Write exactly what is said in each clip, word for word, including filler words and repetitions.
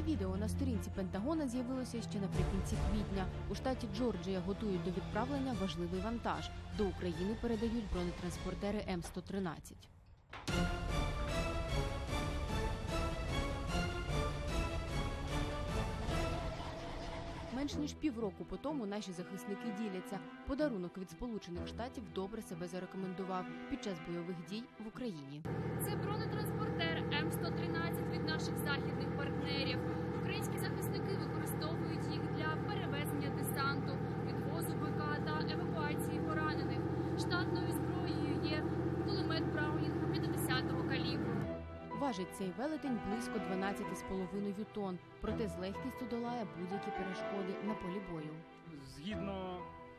відео на сторінці Пентагона з'явилося ще наприкінці квітня. У штаті Джорджія готують до відправлення важливий вантаж. До України передають бронетранспортери Ем сто тринадцять. Менш ніж півроку по тому наші захисники діляться. Подарунок від Сполучених Штатів добре себе зарекомендував під час бойових дій в Україні. Це бронетранспортер Ем сто тринадцять від наших західних партнерів. Українські захисники використовують їх для перевезення десанту, відвозу БК та евакуації поранених. Штатною зброєю є кулемет Браунінг п'ятдесятого калібру. Важить цей велетень близько дванадцять з половиною тонн, проте з легкістю долає будь-які перешкоди на полі бою. Згідно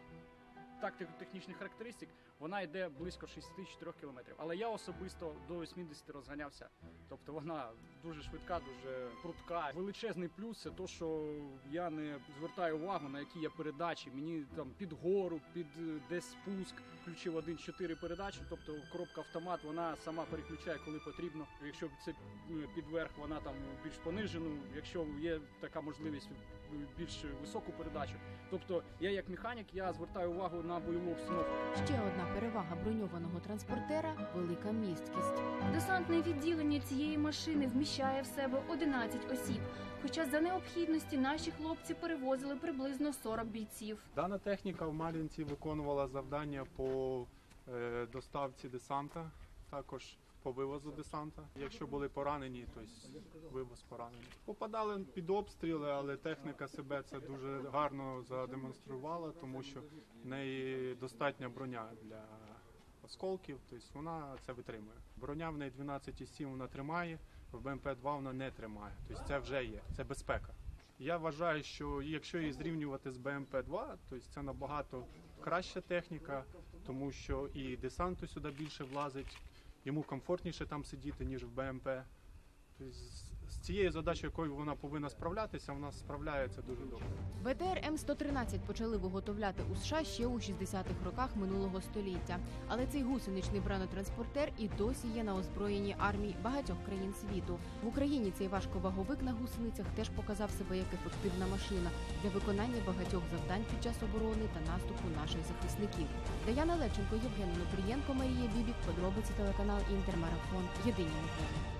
тактико-технічних характеристик, вона йде близько шістдесят чотири кілометрів. Але я особисто до вісімдесят розганявся. Тобто вона дуже швидка, дуже прудка. Величезний плюс – це те, що я не звертаю увагу, на які є передачі. Мені там під гору, під десь спуск. Включив один чотири передачі, тобто коробка автомат, вона сама переключає, коли потрібно. Якщо це підверх, вона там більш понижену. Якщо є така можливість, більш високу передачу. Тобто я як механік, я звертаю увагу на бойову обстановку. Ще одна перевага броньованого транспортера – велика місткість. Десантне відділення цієї машини вміщає в себе одинадцять осіб, хоча за необхідності наші хлопці перевозили приблизно сорок бійців. Дана техніка в Мар'їнці виконувала завдання по е, доставці десанта, також по вивозу десанта. Якщо були поранені, то вивоз поранених. Попадали під обстріли, але техніка себе це дуже гарно задемонструвала, тому що в неї достатня броня для осколків, тобто вона це витримує. Броня в неї дванадцять і сім вона тримає, в Бе Ем Пе два вона не тримає, тобто це вже є, це безпека. Я вважаю, що якщо її зрівнювати з Бе Ем Пе два, то це набагато краща техніка, тому що і десанту сюди більше влазить, йому комфортніше там сидіти, ніж в Бе Ем Пе. Тобто, з цією задачею, якою вона повинна справлятися, вона справляється дуже добре. Бе Те Ер Ем сто тринадцять почали виготовляти у США ще у шістдесятих роках минулого століття. Але цей гусеничний бронетранспортер і досі є на озброєнні армій багатьох країн світу. В Україні цей важковаговик на гусеницях теж показав себе як ефективна машина для виконання багатьох завдань під час оборони та наступу наших захисників. Даяна Левченко, Євген Онопрієнко, Марія Бібік. Подробиці телеканал Інтермарафон. Єдині новини.